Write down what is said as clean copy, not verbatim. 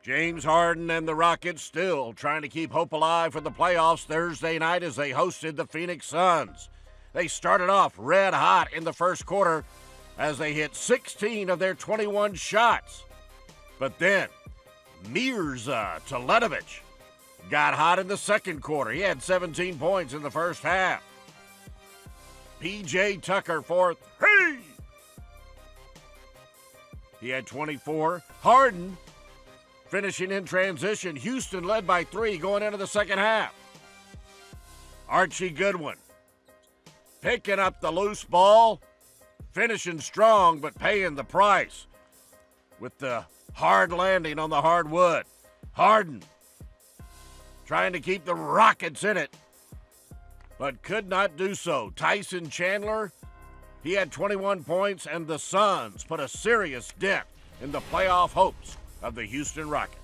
James Harden and the Rockets still trying to keep hope alive for the playoffs Thursday night as they hosted the Phoenix Suns. They started off red hot in the first quarter as they hit 16 of their 21 shots. But then Mirza Teletovic got hot in the second quarter. He had 17 points in the first half. P.J. Tucker for three. He had 24. Harden finishing in transition. Houston led by 3 going into the second half. Archie Goodwin picking up the loose ball, finishing strong but paying the price with the hard landing on the hardwood. Harden trying to keep the Rockets in it, but could not do so. Tyson Chandler, he had 21 points, and the Suns put a serious dent in the playoff hopes of the Houston Rockets.